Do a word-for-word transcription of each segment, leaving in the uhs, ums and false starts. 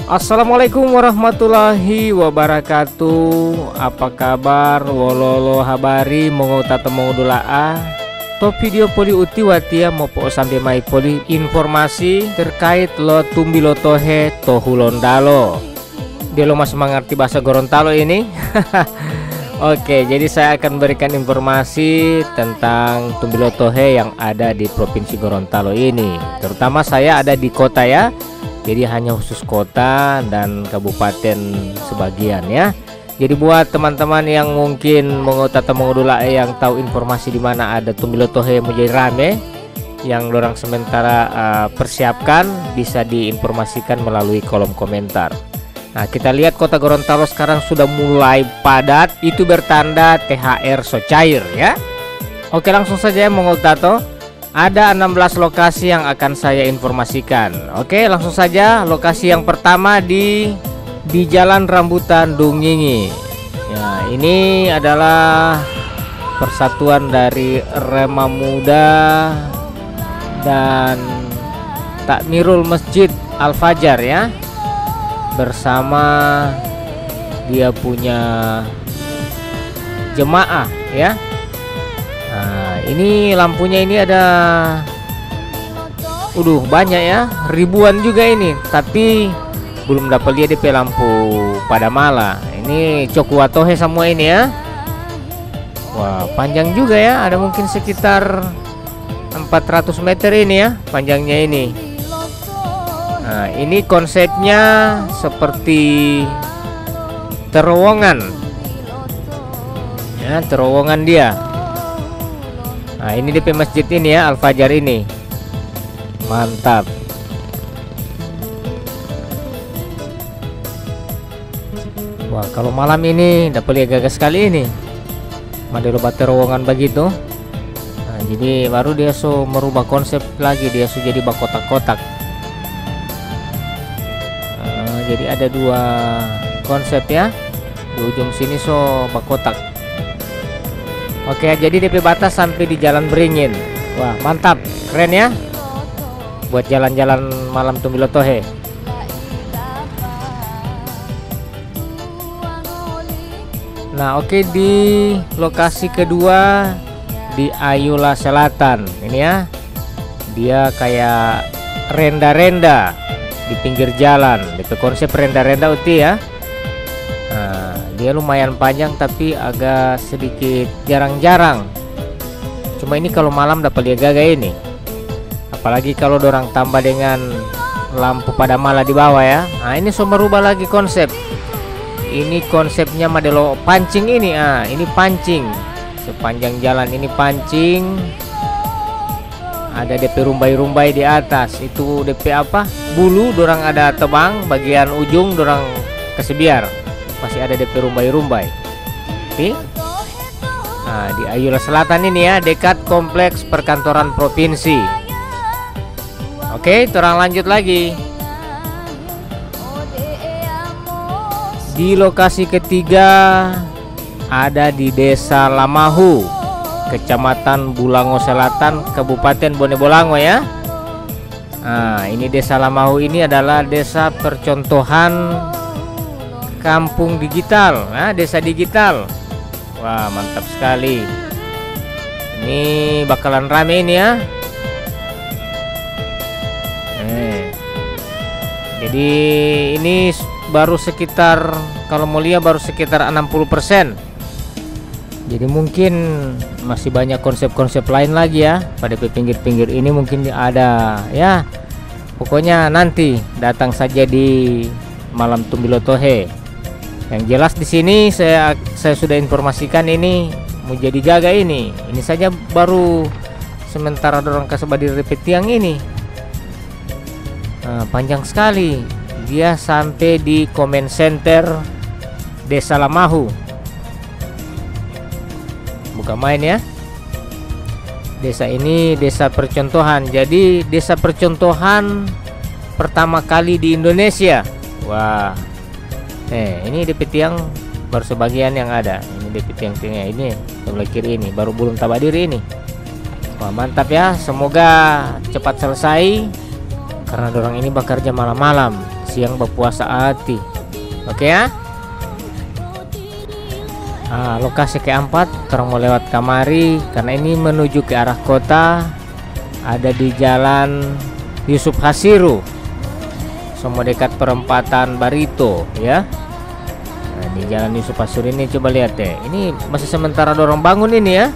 Assalamualaikum warahmatullahi wabarakatuh. Apa kabar? Wololo habari mongota temo dulaa. To video poli uti watia mopo sampai mai poli informasi terkait lo tumbilo tohe tohulondalo. Dia lo masih mengerti bahasa Gorontalo ini. Oke, jadi saya akan berikan informasi tentang tumbilo tohe yang ada di Provinsi Gorontalo ini. Terutama saya ada di kota ya. Jadi hanya khusus kota dan kabupaten sebagian ya. Jadi buat teman-teman yang mungkin mengota temengudula yang tahu informasi di mana ada tumbilo tohe menjadi rame, yang dorang sementara uh, persiapkan bisa diinformasikan melalui kolom komentar. Nah, kita lihat kota Gorontalo sekarang sudah mulai padat, itu bertanda T H R so cair ya. Oke, langsung saja mengota to. Ada enam belas lokasi yang akan saya informasikan. Oke, langsung saja. Lokasi yang pertama di di Jalan Rambutan Dungingi. Ya, ini adalah persatuan dari Rema Muda dan Takmirul Masjid Al Fajar ya. Bersama dia punya jemaah ya. Nah, ini lampunya ini ada udah banyak ya, ribuan juga ini, tapi belum dapat lihat D P lampu pada malam. Ini Cokuatohe semua ini ya. Wah, panjang juga ya, ada mungkin sekitar empat ratus meter ini ya panjangnya ini. Nah, ini konsepnya seperti terowongan ya, terowongan dia. Nah, ini D P masjid ini ya, Al Fajar ini. Mantap. Wah, kalau malam ini dapat lihat gagah sekali ini. Model terowongan begitu. Nah, jadi baru dia so merubah konsep lagi, dia so jadi bak kotak-kotak. Nah, jadi ada dua konsep ya. Di ujung sini so bak kotak. Oke, jadi D P batas sampai di Jalan Beringin. Wah, mantap, keren ya. Buat jalan-jalan malam tumbilo tohe. Nah, oke, di lokasi kedua di Ayula Selatan. Ini ya. Dia kayak renda-renda di pinggir jalan. D P konsep renda-renda uti ya. Nah, dia lumayan panjang tapi agak sedikit jarang-jarang. Cuma ini kalau malam dapat lihat gagah ini. Apalagi kalau dorang tambah dengan lampu pada malam di bawah ya. Nah, ini so merubah lagi konsep. Ini konsepnya modelo pancing ini. Ah, ini pancing. Sepanjang jalan ini pancing. Ada D P rumbai-rumbai di atas. Itu D P apa? Bulu dorang ada tebang, bagian ujung dorang kasih biar. Masih ada D P rumbai-rumbai. Oke. Nah, di Ayula Selatan ini ya, dekat kompleks perkantoran provinsi. Oke, terang lanjut lagi. Di lokasi ketiga ada di Desa Lamahu, Kecamatan Bulango Selatan, Kabupaten Bone Bolango ya. Nah, ini Desa Lamahu ini adalah desa percontohan kampung digital, nah, desa digital. Wah, mantap sekali. Ini bakalan rame ini ya. Eh. Jadi ini baru sekitar, kalau mau lihat baru sekitar enam puluh persen. Jadi mungkin masih banyak konsep-konsep lain lagi ya. Pada pinggir-pinggir ini mungkin ada ya. Pokoknya nanti datang saja di malam tumbilo tohe. Yang jelas di sini saya saya sudah informasikan ini mau jadi gagah ini. Ini saja baru sementara dorong kasih badi repet tiang ini. Nah, panjang sekali. Dia sampai di Comment Center Desa Lamahu. Bukan main ya. Desa ini desa percontohan. Jadi desa percontohan pertama kali di Indonesia. Wah. Eh, ini D P tiang baru sebagian yang ada. Ini D P tiang-tiangnya ini sebelah kiri ini baru belum tabadir ini. Wah, mantap ya. Semoga cepat selesai karena dorang ini bekerja malam-malam. siang berpuasa hati. Oke ya. Nah, lokasi keempat orang mau lewat kamari karena ini menuju ke arah kota, ada di jalan Yusuf Hasiru, semua dekat perempatan Barito ya. Nah, di jalan Yusuf Hasiru ini coba lihat deh, ini masih sementara dorong bangun ini ya,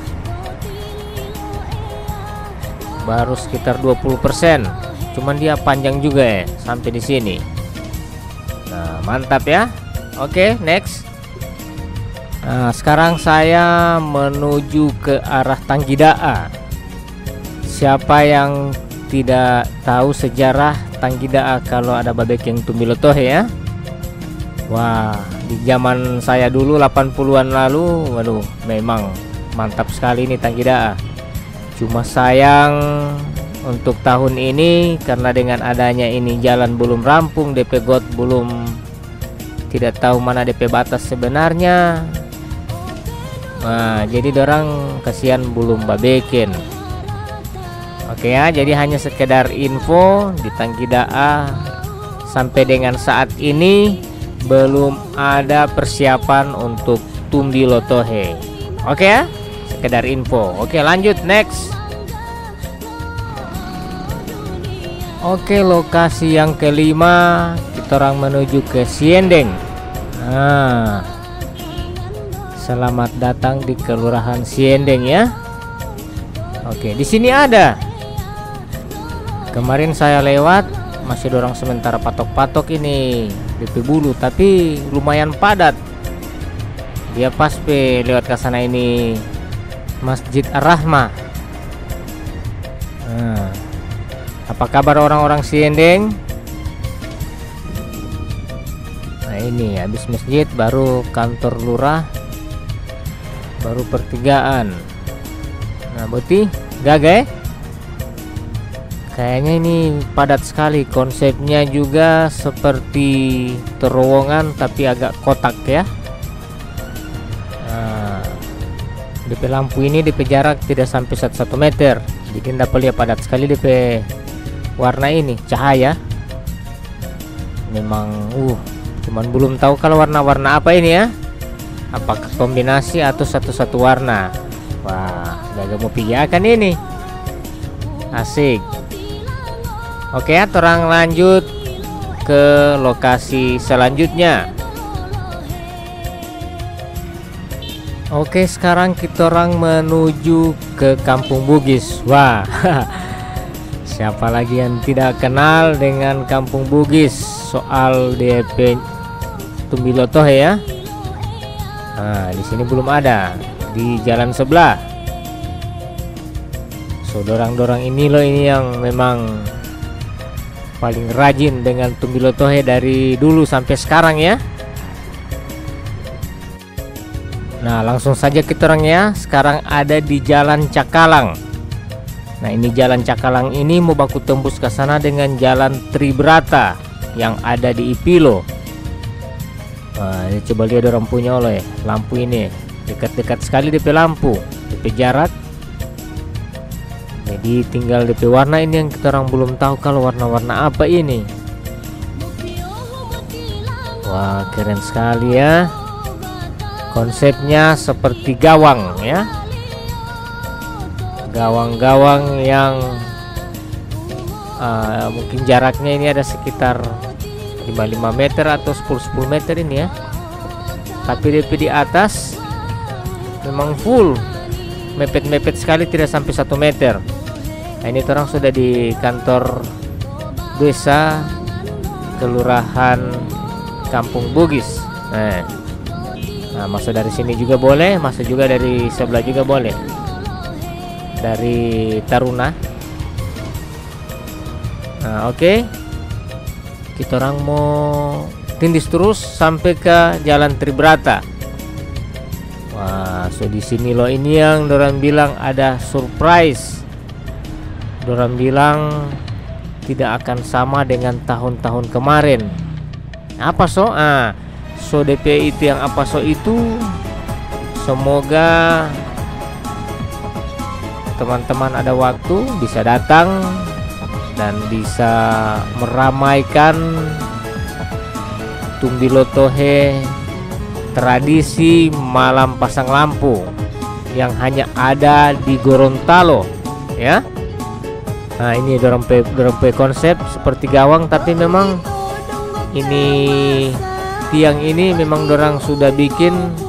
baru sekitar dua puluh persen, cuman dia panjang juga ya sampai di sini. Nah, mantap ya. Oke, next. Nah, sekarang saya menuju ke arah Tanggidaa. Siapa yang tidak tahu sejarah Tanggidaa kalau ada Babekeng Tumbilotohe ya? Wah, di zaman saya dulu delapan puluhan lalu, waduh, memang mantap sekali ini Tanggidaa. Cuma sayang untuk tahun ini karena dengan adanya ini jalan belum rampung, D P got belum, tidak tahu mana D P batas sebenarnya. Nah, jadi dorang kasihan belum babeken. Oke ya, jadi hanya sekedar info di Tanggidaa sampai dengan saat ini belum ada persiapan untuk Tumbilotohe. Oke ya, sekedar info. Oke, lanjut next. Oke, lokasi yang kelima kita orang menuju ke Siendeng. Nah, selamat datang di Kelurahan Siendeng ya. Oke, di sini ada. Kemarin saya lewat masih dorong sementara patok-patok ini D P Bulu, tapi lumayan padat. Dia pas pe lewat ke sana ini Masjid Ar-Rahmah. Nah, apa kabar orang-orang Siendeng? Nah, ini habis masjid baru kantor lurah, baru pertigaan. Nah, berarti gagal. Kayaknya ini padat sekali, konsepnya juga seperti terowongan tapi agak kotak ya. Nah, D P lampu ini D P jarak tidak sampai satu meter, jadi dapat lihat padat sekali D P warna ini cahaya. Memang uh cuman belum tahu kalau warna-warna apa ini ya, apakah kombinasi atau satu-satu warna. Wah, gak mau pijakan ini, asik. Oke ya, terang lanjut ke lokasi selanjutnya. Oke, sekarang kita orang menuju ke Kampung Bugis. Wah, siapa lagi yang tidak kenal dengan Kampung Bugis soal D P Tumbilotohe ya? Nah, di sini belum ada, di jalan sebelah. So, dorang-dorang ini loh ini yang memang paling rajin dengan Tumbilotohe dari dulu sampai sekarang ya. Nah, langsung saja kita orang ya. Sekarang ada di Jalan Cakalang. Nah, ini Jalan Cakalang ini mau baku tembus ke sana dengan Jalan Tribrata yang ada di Ipilo. Nah, ini coba lihat orang punya oleh lampu ini dekat-dekat sekali D P lampu, D P jarak. Jadi tinggal D P warna ini yang kita orang belum tahu kalau warna-warna apa ini. Wah, keren sekali ya. Konsepnya seperti gawang ya. Gawang-gawang yang uh, mungkin jaraknya ini ada sekitar lima puluh lima meter atau sepuluh sepuluh meter ini ya. Tapi D P di atas memang full mepet-mepet sekali, tidak sampai satu meter. Nah, ini orang sudah di kantor desa Kelurahan Kampung Bugis. Nah, nah masuk dari sini juga boleh, masuk juga dari sebelah juga boleh, dari Taruna. Nah, oke, okay. Kita orang mau tindis terus sampai ke Jalan Tribrata. Wah, so di sini loh ini yang dorang bilang ada surprise. Dorang bilang tidak akan sama dengan tahun-tahun kemarin. Apa so? Ah, so D P itu yang apa so itu? Semoga teman-teman ada waktu bisa datang dan bisa meramaikan Tumbilotohe tradisi malam pasang lampu yang hanya ada di Gorontalo ya. Nah ini dorong pe, dorong pe konsep seperti gawang, tapi memang ini tiang ini memang dorang sudah bikin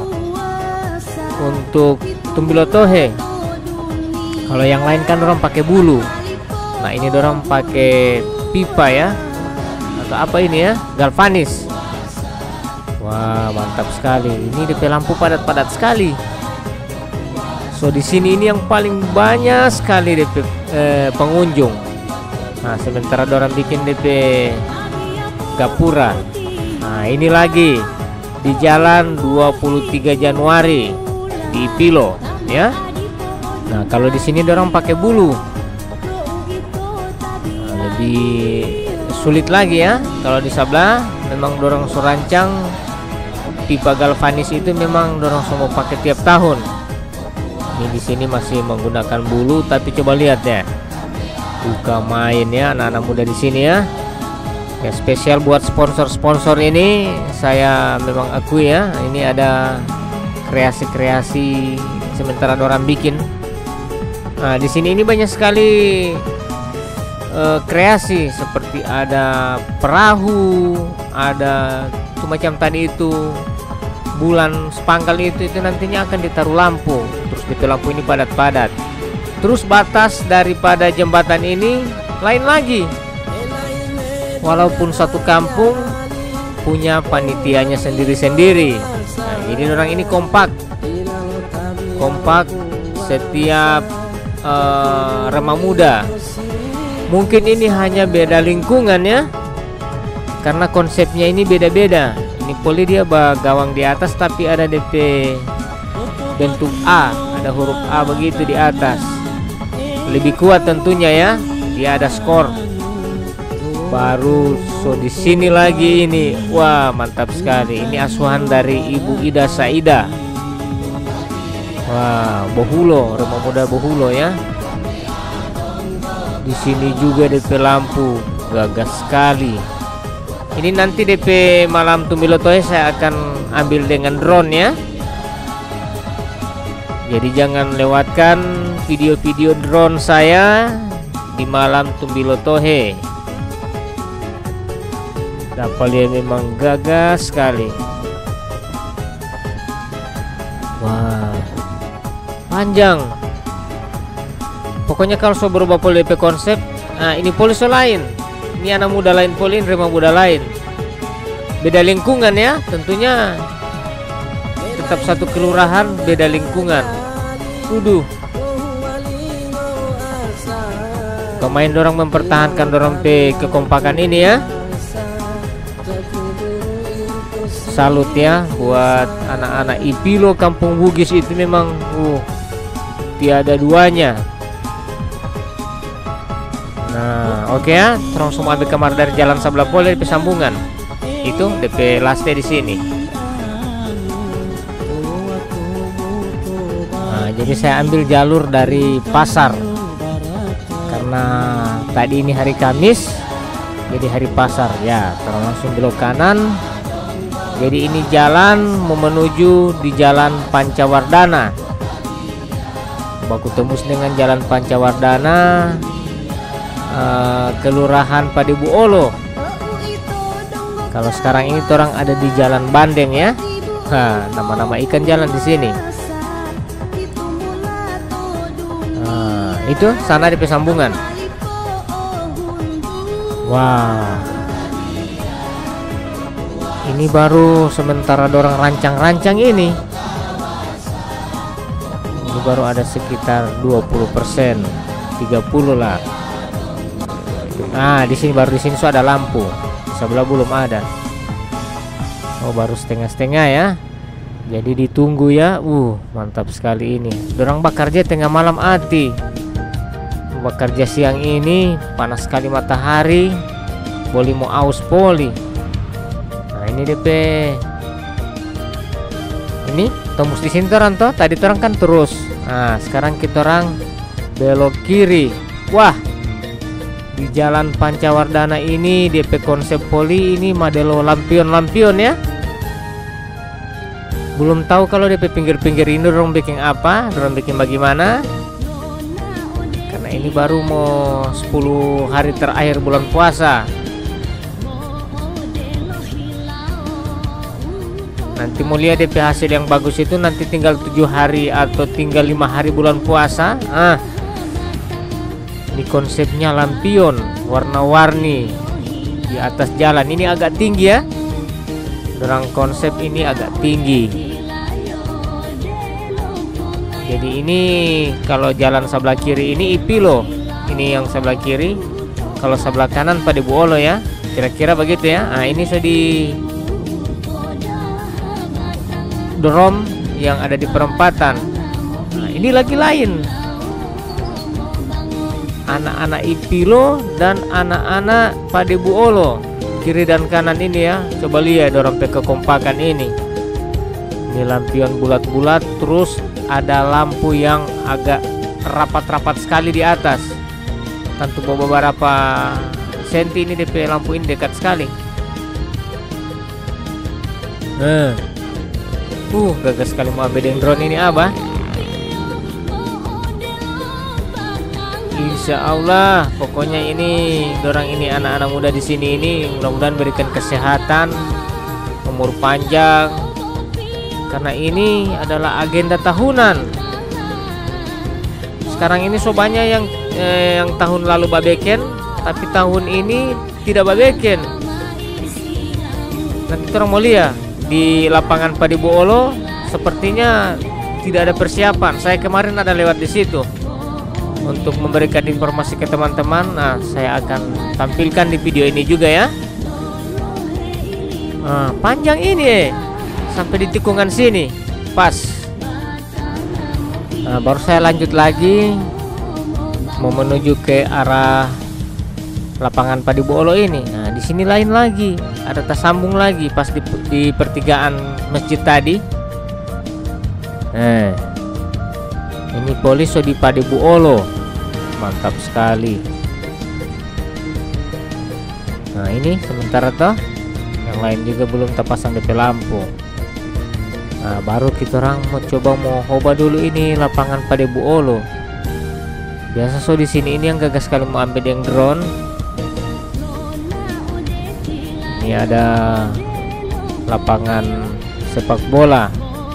untuk Tumbilotohe. Kalau yang lain kan dorang pakai bulu. Nah ini dorang pakai pipa ya, atau apa ini ya, galvanis. Wah mantap sekali. Ini D P lampu padat-padat sekali. So di sini ini yang paling banyak sekali D P eh, pengunjung. Nah sementara dorang bikin D P gapura. Nah ini lagi di Jalan dua puluh tiga Januari di Ipilo ya. Nah kalau di sini dorang pakai bulu. Nah, lebih sulit lagi ya. Kalau di sebelah memang dorang surancang pipa galvanis itu memang dorang semua pakai tiap tahun. Ini di sini masih menggunakan bulu, tapi coba lihat ya, buka main ya anak-anak muda di sini ya. Ya spesial buat sponsor-sponsor ini saya memang akui ya, ini ada kreasi-kreasi sementara dorang bikin. Nah di sini ini banyak sekali uh, kreasi, seperti ada perahu, ada itu macam tadi itu bulan spanggal itu itu nantinya akan ditaruh lampu. Terus D P lampu ini padat-padat. Terus batas daripada jembatan ini lain lagi. Walaupun satu kampung punya panitianya sendiri-sendiri. Nah, jadi orang ini kompak. Kompak setiap uh, remah muda. Mungkin ini hanya beda lingkungan ya. Karena konsepnya ini beda-beda. Ini poli dia gawang di atas tapi ada D P bentuk A, ada huruf A begitu di atas. Lebih kuat tentunya ya. Dia ada skor. Baru so di sini lagi ini. Wah, mantap sekali. Ini asuhan dari Ibu Ida Saida. Wah, Bohulo, rumah muda Bohulo ya. Di sini juga D P lampu gagah sekali. Ini nanti D P malam Tumbilotohe saya akan ambil dengan drone ya. Jadi jangan lewatkan video-video drone saya di malam Tumbilotohe. Dapatnya memang gagah sekali. Wah, panjang. Pokoknya kalau so berubah poli D P konsep, nah ini poli so lain. Ini anak muda lain poli, remah muda lain. Beda lingkungan ya, tentunya tetap satu kelurahan, beda lingkungan. Waduh. Pemain dorang mempertahankan dorang pe kekompakan ini ya. Salut ya buat anak-anak Ipilo Kampung Bugis, itu memang uh, tiada duanya. Nah, oke okay ya, terus semua ambil kamar dari jalan sebelah poli D P sambungan. Itu D P laste di sini. Nah, jadi saya ambil jalur dari pasar. Karena tadi ini hari Kamis, jadi hari pasar ya, terus langsung belok kanan. Jadi ini jalan mau menuju di Jalan Pancawardana. Baku tembus dengan Jalan Pancawardana, uh, Kelurahan Padebuolo. Kalau sekarang ini orang ada di Jalan Bandeng ya. Nah, nama-nama ikan jalan di sini. Nah, itu sana di pesambungan. Wah. Ini baru sementara dorang rancang-rancang ini. Ini baru ada sekitar dua puluh persen, tiga puluh lah. Nah, di sini baru di sini so ada lampu. Sebelah belum ada. Oh, baru setengah-setengah ya. Jadi ditunggu ya. Uh, mantap sekali ini. Dorang bekerja tengah malam hati. Bekerja siang ini panas sekali matahari. Boleh mau aus poli. Nah, ini D P. Ini tembus di sini orang toh. Tadi orang kan terus. Nah, sekarang kita orang belok kiri. Wah. Di Jalan Pancawardhana ini D P konsep poli ini modelo lampion-lampion ya. Belum tahu kalau D P pinggir-pinggir ini dorong bikin apa, dorong bikin bagaimana. Karena ini baru mau sepuluh hari terakhir bulan puasa. Nanti mau lihat D P hasil yang bagus itu nanti tinggal tujuh hari atau tinggal lima hari bulan puasa. Ah, ini konsepnya lampion warna-warni di atas jalan. Ini agak tinggi ya. Dorang konsep ini agak tinggi. Jadi ini kalau jalan sebelah kiri ini I P I loh. Ini yang sebelah kiri. Kalau sebelah kanan Padebuolo ya. Kira-kira begitu ya. Nah, ini sudah di Drom yang ada di perempatan. Nah, ini lagi lain. Anak-anak I P I lo dan anak-anak Padebuolo. Kiri dan kanan ini ya. Coba lihat dorong pe kekompakan ini. Ini lampion bulat-bulat, terus ada lampu yang agak rapat-rapat sekali di atas. Tentu beberapa senti ini D P lampu ini dekat sekali. Nah, uh, gagas sekali mau ambil drone ini abah. Insya Allah, pokoknya ini dorang ini anak-anak muda di sini ini mudah-mudahan berikan kesehatan, umur panjang. Karena ini adalah agenda tahunan. Sekarang ini sobanya yang eh, yang tahun lalu babeken, tapi tahun ini tidak babeken. Nanti orang mau lihat di lapangan Padebuolo sepertinya tidak ada persiapan. Saya kemarin ada lewat di situ untuk memberikan informasi ke teman-teman. Nah, saya akan tampilkan di video ini juga ya. Nah, panjang ini eh. Sampai di tikungan sini pas. Nah, baru saya lanjut lagi mau menuju ke arah lapangan Padebuolo ini. Nah, di sini lain lagi, ada tersambung lagi pas di, di pertigaan masjid tadi. Nah, ini polis di Padebuolo, mantap sekali. Nah, ini sementara toh yang lain juga belum terpasang D P lampu. Nah, baru kita orang mau coba mau coba dulu ini lapangan Padebuolo. Biasa so di sini ini yang gagas sekali mau ambil yang drone. Ini ada lapangan sepak bola.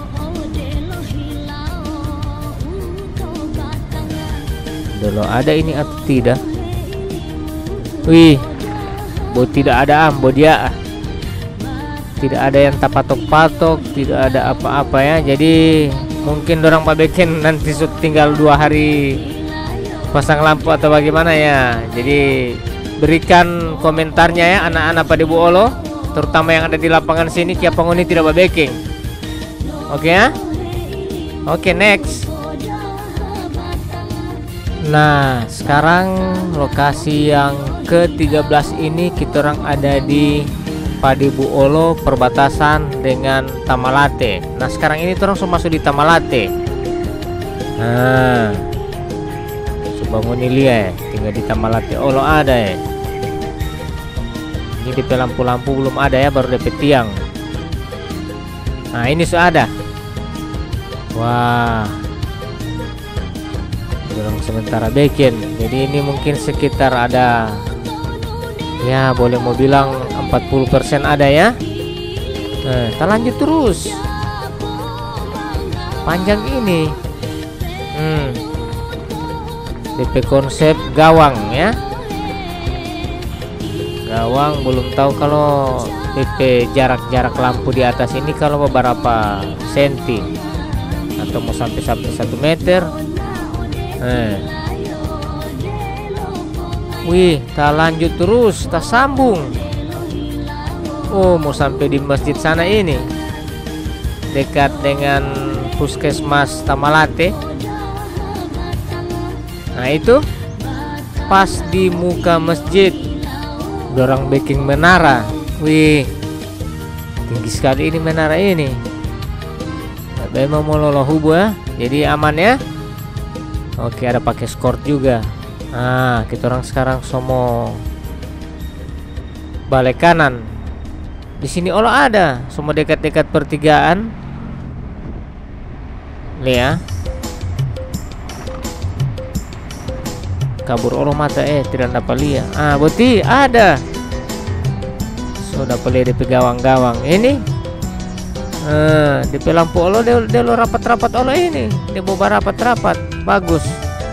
Dulu ada ini atau tidak? Wih, bo tidak ada ambo dia. Tidak ada yang tak patok-patok, tidak ada apa-apa ya. Jadi mungkin dorang babeken nanti tinggal dua hari pasang lampu atau bagaimana ya. Jadi berikan komentarnya ya anak-anak Padebuolo, terutama yang ada di lapangan sini, Kia Pangoni tidak babeken. Oke ya. Oke, next. Nah, sekarang lokasi yang ke tiga belas ini kita orang ada di Padebuolo perbatasan dengan Tamalate. Nah, sekarang ini terus masuk di Tamalate. Nah, coba ngoni lihat, tinggal di Tamalate. Oh, lo ada ya. Ini D P lampu-lampu belum ada ya, baru D P tiang. Nah, ini sudah ada. Wah, dorong sementara beken. Jadi ini mungkin sekitar ada, ya boleh mau bilang empat puluh persen ada ya. Nah, kita lanjut terus. Panjang ini. Hmm. D P konsep gawang ya. Gawang belum tahu kalau D P jarak-jarak lampu di atas ini kalau beberapa senti atau mau sampai sampai satu meter. Nah. Wih, kita lanjut terus, kita sambung. Oh, mau sampai di masjid sana ini, dekat dengan puskesmas Tamalate. Nah, itu pas di muka masjid, dorang backing menara. Wih, tinggi sekali ini menara ini. Memang mau loloh hubu ya, jadi aman ya. Oke, ada pakai skort juga. Nah, kita orang sekarang somo balik kanan. Di sini Allah ada, semua dekat-dekat pertigaan. Nih ya. Kabur Allah mata eh tidak dapat lihat. Ah, berarti ada. Sudah pelih di gawang-gawang ini. Eh, di lampu Allah dia, dia lo rapat-rapat Allah ini. Dia bawa rapat-rapat. Bagus.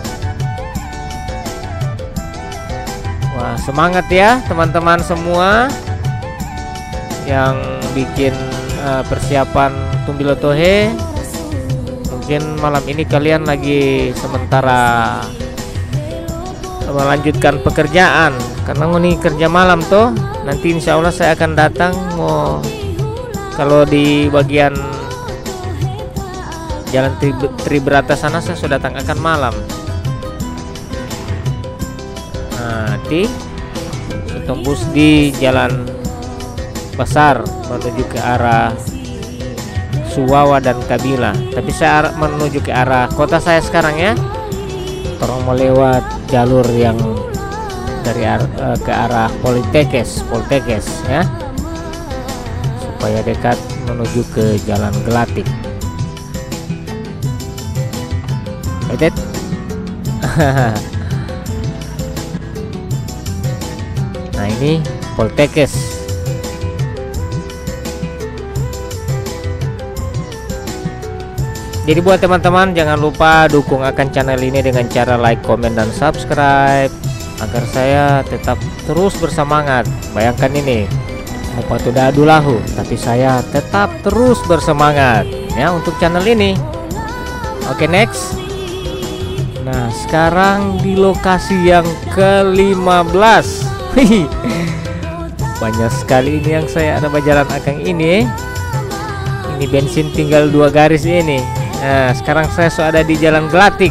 Wah, semangat ya teman-teman semua yang bikin uh, persiapan Tumbilo Tohe. Mungkin malam ini kalian lagi sementara melanjutkan pekerjaan karena ini kerja malam toh. Nanti insya Allah saya akan datang mau kalau di bagian Jalan Tri, Tribrata sana saya sudah datang akan malam. Nah, di tembus di Jalan Besar menuju ke arah Suwawa dan Kabila. Tapi saya menuju ke arah kota saya sekarang ya. Orang mau lewat jalur yang dari ar uh, ke arah Politekes, Politekes ya, supaya dekat menuju ke Jalan Gelatik. Edet. Nah ini Politekes. Jadi buat teman-teman jangan lupa dukung akan channel ini dengan cara like, komen, dan subscribe agar saya tetap terus bersemangat. Bayangkan ini mau patu dadulahu tapi saya tetap terus bersemangat ya untuk channel ini. Oke, next. Nah sekarang di lokasi yang ke lima belas. Banyak sekali ini yang saya ada jalan akang ini. Ini bensin tinggal dua garis ini. Nah sekarang saya sudah ada di Jalan Gelatik.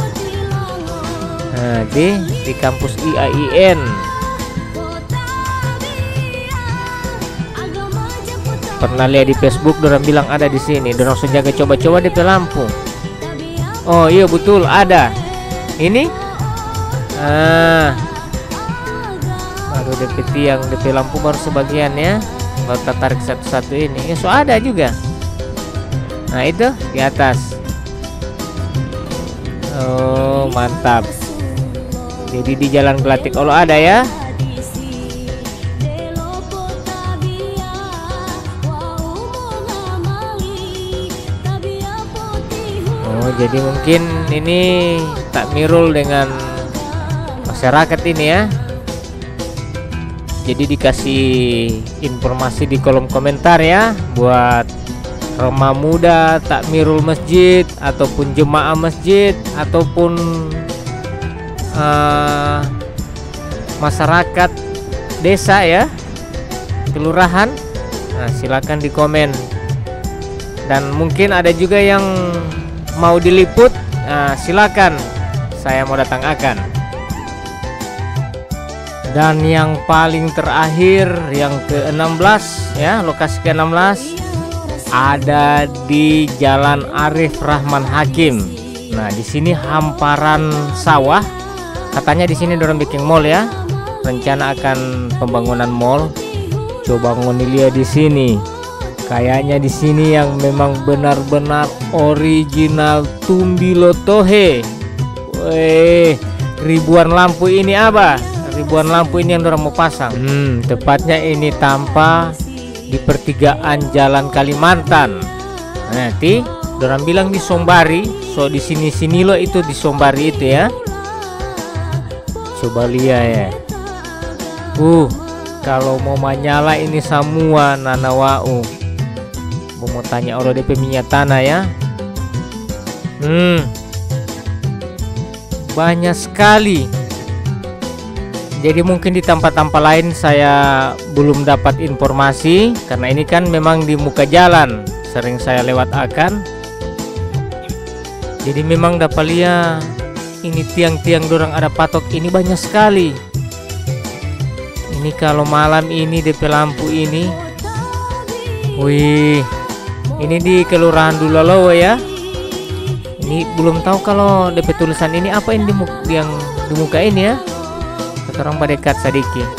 Nah di di kampus I A I N. Pernah lihat di Facebook, dorang bilang ada di sini. Dorang langsung jaga coba-coba di lampu. Oh iya betul ada. Ini. Ah. Baru D P tiang, D P lampu baru sebagian ya. Baru tarik satu-satu ini. Ya so ada juga. Nah itu di atas. Oh mantap. Jadi di Jalan Gelatik kalau ada ya. Oh jadi mungkin ini takmirul dengan masyarakat ini ya. Jadi dikasih informasi di kolom komentar ya buat remaja muda, takmirul masjid ataupun jemaah masjid ataupun uh, masyarakat desa ya, kelurahan. Nah, silakan di komen. Dan mungkin ada juga yang mau diliput. Nah, silakan, saya mau datang akan. Dan yang paling terakhir yang ke enam belas ya, lokasi ke enam belas ada di Jalan Arif Rahman Hakim. Nah, di sini hamparan sawah. Katanya di sini dorong bikin mall ya. Rencana akan pembangunan mall. Coba ngoni lihat di sini. Kayaknya di sini yang memang benar-benar original Tumbilo Tohe. Weh, ribuan lampu ini apa? Ribuan lampu ini yang dorong mau pasang. Hmm, tepatnya ini tampak di pertigaan Jalan Kalimantan. Nanti dorang bilang di Sombari, so di sini sini lo itu di Sombari itu ya. Coba lihat ya. Uh, kalau mau menyala ini semua nanawau. Mau tanya orang D P minyak tanah ya. Hmm, banyak sekali. Jadi mungkin di tempat-tempat lain saya belum dapat informasi karena ini kan memang di muka jalan, sering saya lewat akan. Jadi memang dapat lihat ini tiang-tiang dorang ada patok ini banyak sekali. Ini kalau malam ini D P lampu ini. Wih, ini di Kelurahan Dulolowo ya. Ini belum tahu kalau D P tulisan ini apa ini di yang di muka ini ya. Sekarang mendekat sedikit.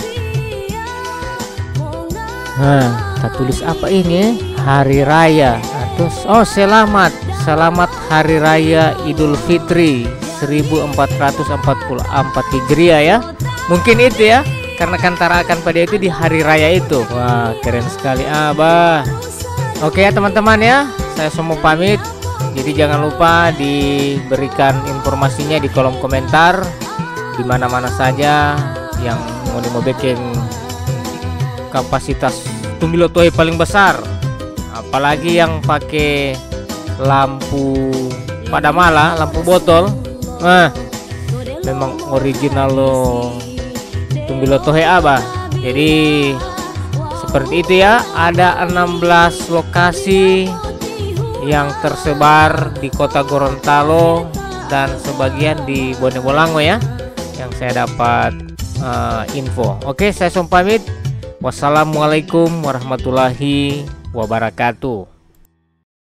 Nah, kita tulis apa ini? Hari Raya. Atau oh, selamat, selamat Hari Raya Idul Fitri seribu empat ratus empat puluh empat Hijriah ya. Mungkin itu ya, karena kan tarakan pada itu di hari raya itu. Wah, keren sekali Abah. Oke ya teman-teman ya, saya semua pamit. Jadi jangan lupa diberikan informasinya di kolom komentar, di mana-mana saja yang mau mau bikin kapasitas tumbilotohe paling besar, apalagi yang pakai lampu padamala, lampu botol. Nah, memang original lo tumbilotohe Abah. Jadi seperti itu ya, ada enam belas lokasi yang tersebar di kota Gorontalo dan sebagian di Bonebolango ya, yang saya dapat uh, info. Oke, saya pamit. Wassalamualaikum warahmatullahi wabarakatuh.